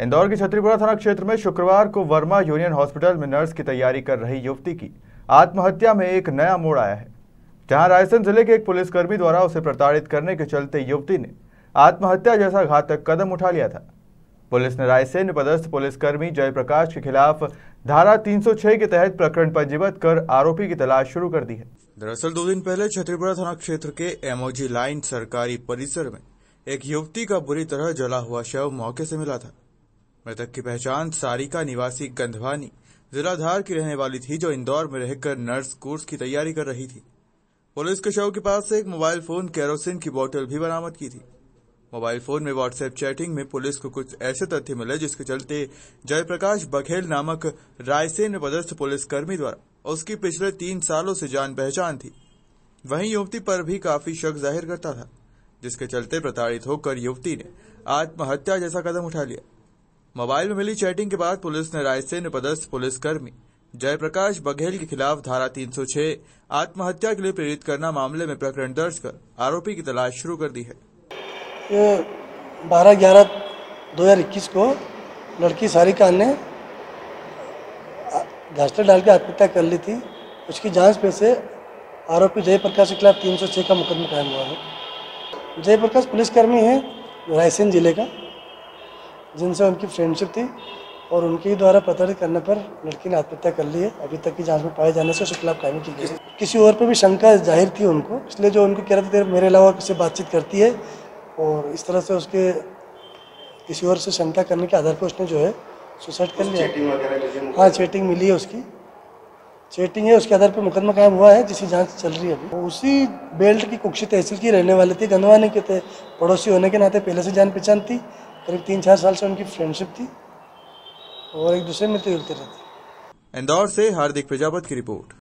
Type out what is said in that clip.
इंदौर के छतरीपुरा थाना क्षेत्र में शुक्रवार को वर्मा यूनियन हॉस्पिटल में नर्स की तैयारी कर रही युवती की आत्महत्या में एक नया मोड़ आया है। जहां रायसेन जिले के एक पुलिसकर्मी द्वारा उसे प्रताड़ित करने के चलते युवती ने आत्महत्या जैसा घातक कदम उठा लिया था। पुलिस ने रायसेन में पदस्थ पुलिसकर्मी जयप्रकाश के खिलाफ धारा 306 के तहत प्रकरण पंजीबद्ध कर आरोपी की तलाश शुरू कर दी है। दरअसल 2 दिन पहले छतरीपुरा थाना क्षेत्र के एमओजी लाइन सरकारी परिसर में एक युवती का बुरी तरह जला हुआ शव मौके से मिला था। मृतक की पहचान सारिका निवासी गंधवानी जिला धार की रहने वाली थी, जो इंदौर में रहकर नर्स कोर्स की तैयारी कर रही थी। पुलिस के शव के पास से एक मोबाइल फोन, केरोसिन की बोतल भी बरामद की थी। मोबाइल फोन में व्हाट्सएप चैटिंग में पुलिस को कुछ ऐसे तथ्य मिले जिसके चलते जयप्रकाश बघेल नामक रायसेन में पदस्थ पुलिसकर्मी द्वारा उसकी पिछले 3 सालों से जान पहचान थी। वहीं युवती पर भी काफी शक जाहिर करता था, जिसके चलते प्रताड़ित होकर युवती ने आत्महत्या जैसा कदम उठा लिया। मोबाइल में मिली चैटिंग के बाद पुलिस ने रायसेन में पदस्थ पुलिसकर्मी जयप्रकाश बघेल के खिलाफ धारा 306 आत्महत्या के लिए प्रेरित करना मामले में प्रकरण दर्ज कर आरोपी की तलाश शुरू कर दी है। 12/11/2021 को लड़की सारिका ने घासलेट डाल के आत्महत्या कर ली थी। उसकी जांच पे से आरोपी जयप्रकाश के खिलाफ 306 का मुकदमा कायम हुआ है। जयप्रकाश पुलिसकर्मी है रायसेन जिले का, जिनसे उनकी फ्रेंडशिप थी और उनके द्वारा प्रताड़ित करने पर लड़की ने आत्महत्या कर ली है। अभी तक की जांच में पाए जाने से उसके खिलाफ कार्रवाई की गई। किसी और पर भी शंका जाहिर थी उनको, इसलिए जो उनको कह रहे थे मेरे अलावा किसी बातचीत करती है, और इस तरह से उसके किसी और से शंका करने के आधार पर उसने जो है सुसाइड कर लिया। हाँ, चैटिंग मिली है, उसकी चैटिंग है, उसके आधार पर मुकदमा कायम हुआ है, जिसकी जांच चल रही है अभी। उसी बेल्ट की कुक्षी तहसील की रहने वाले थे, गंधवानी के थे। पड़ोसी होने के नाते पहले से जान पहचान थी, करीब 3-4 साल से उनकी फ्रेंडशिप थी और एक दूसरे में मिलते जुलते रहते। इंदौर से हार्दिक प्रजापति की रिपोर्ट।